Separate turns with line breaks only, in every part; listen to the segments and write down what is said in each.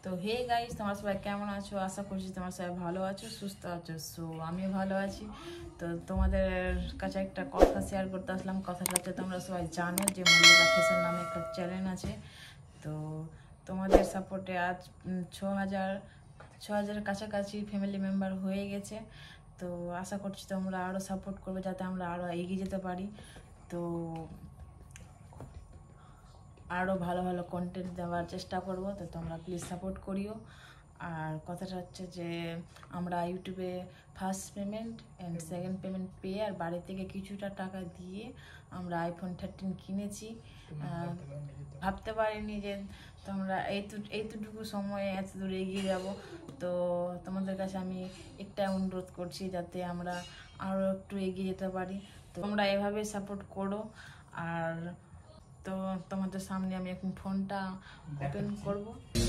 তো hey guys, তোমরা সবাই কেমন আছো? আশা করছি তোমরা সবাই ভালো আছো, সুস্থ আছো। সো আমিও ভালো আছি। তো তোমাদের কাছে একটা কথা শেয়ার করতে আসলাম। কথাটা হচ্ছে, তোমরা সবাই জানো যে মল্লিকা ফ্যাশন নামে একটা চ্যানেল আছে। তো তোমাদের সাপোর্টে আজ 6,000 কাছাকাছি ফ্যামিলি মেম্বার হয়ে গেছে। তো আশা করছি তোমরা আরও সাপোর্ট করবে, যাতে আমরা আরও এগিয়ে যেতে পারি। তো আরও ভালো ভালো কন্টেন্ট দেওয়ার চেষ্টা করব। তো তোমরা প্লিজ সাপোর্ট করিও। আর কথাটা হচ্ছে যে আমরা ইউটিউবে first payment and second payment পেয়ে আর বাড়ি থেকে কিছুটা টাকা দিয়ে আমরা আইফোন 13 কিনেছি। ভাবতে পারিনি যে তোমরা এইটুকু সময়ে এত দূর এগিয়ে যাব। তো তোমাদের কাছে আমি একটা অনুরোধ করছি, যাতে আমরা আরও একটু এগিয়ে যেতে পারি। তো তোমরা এভাবে সাপোর্ট করো। আর তো তোমাদের সামনে আমি এখন ফোনটা ওপেন করব।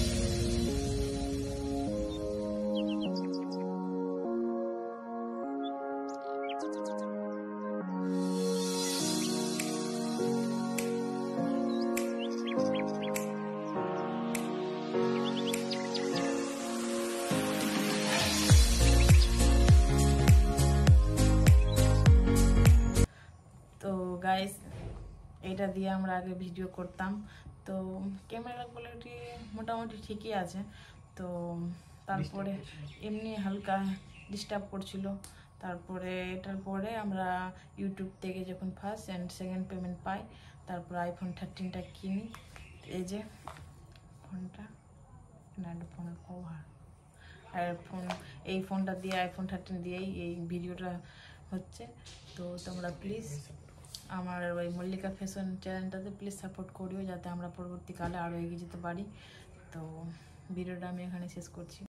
তো গাইস, এটা দিয়ে আমরা আগে ভিডিও করতাম। তো ক্যামেরার কোয়ালিটি মোটামুটি ঠিকই আছে। তো তারপরে এমনি হালকা ডিস্টার্ব করছিল। তারপরে এটার পরে আমরা ইউটিউব থেকে যখন ফার্স্ট অ্যান্ড সেকেন্ড পেমেন্ট পাই, তারপর আইফোন 13টা কিনি। এই যে ফোনটা, ফোনের কভার আর এই ফোনটা দিয়ে, আইফোন 13 দিয়েই এই ভিডিওটা হচ্ছে। তো তোমরা প্লিজ আমার ওই মল্লিকা ফ্যাশন চ্যানেলটাতে প্লিজ সাপোর্ট করিও, যাতে আমরা পরবর্তীকালে আরও এগিয়ে যেতে পারি। তো ভিডিওটা আমি এখানে শেষ করছি।